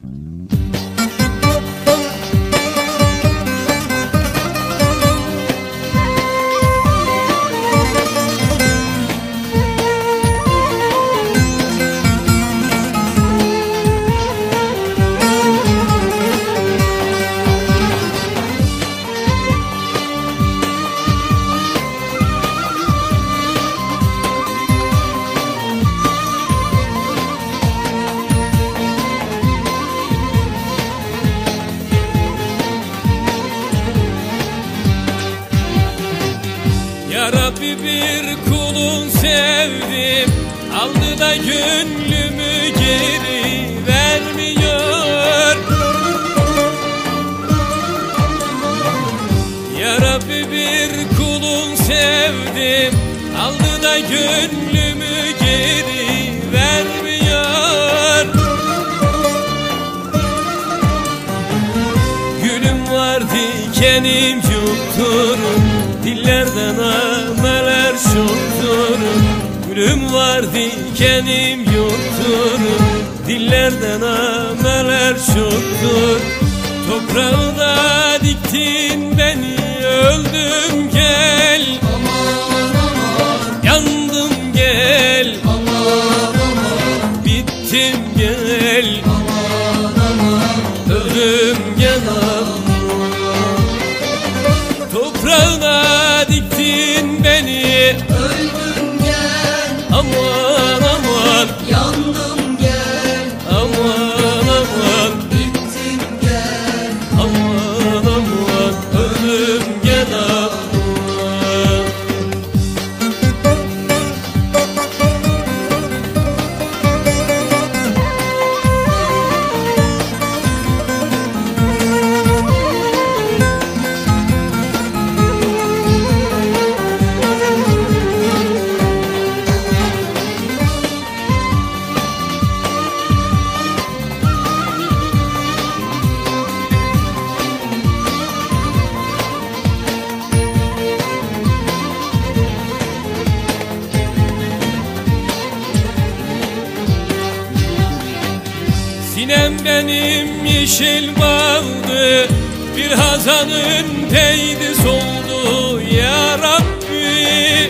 Ya Rabbi, bir kulun sevdim, aldı da gönlümü geri vermiyor. Ya Rabbi, bir kulun sevdim, aldı da gönlümü geri vermiyor. Gülüm var dikenim yoktur, dillerden ameler çoktur. Gülüm var dikenim yoktur, dillerden ameler çoktur. Toprağına diktin beni, öldüm gel. Aman aman, Yandım gel. aman aman, Bittim gel. aman aman, Öldüm gel. Toprağına diktin beni, öldüm gel. aman aman, Yandım gel. aman aman, Bittim gel. aman aman, öldüm gel aman. Sinem benim yeşil bağdı, bir hazanın değdi soldu ya Rabbi.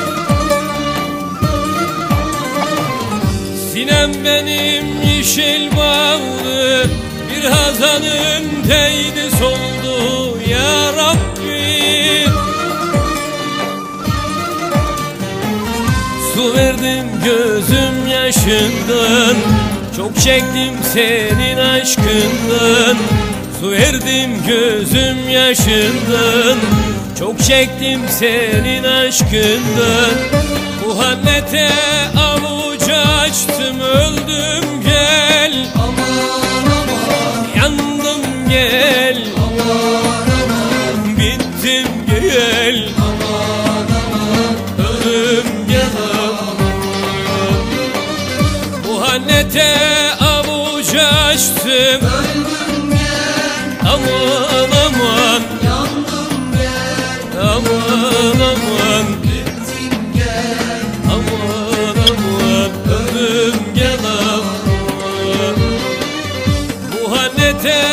Sinem benim yeşil bağdı, bir hazanın değdi soldu ya Rabbi. Su verdim gözüm yaşından, çok çektim senin aşkından. Su verdim gözüm yaşından, çok çektim senin aşkından. Bu hallete avucu açtım, öldüm gel. Aman aman, Yandım gel. aman aman, Bittim gel. aman aman, Öldüm gel. Bu hallete avucu açtım, öldüm gel. aman aman, Yandım gel. aman aman, Bittim gel. aman aman, öldüm gel aman. Bu hallete